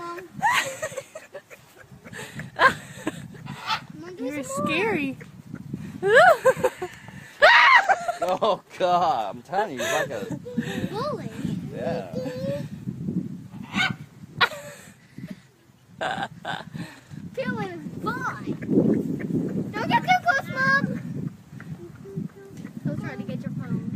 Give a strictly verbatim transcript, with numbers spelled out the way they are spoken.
Mom. You're scary. Oh God! I'm telling you, you're like a bully. Yeah. Feeling is fine. Don't get too close, Mom. He'll try to get your phone.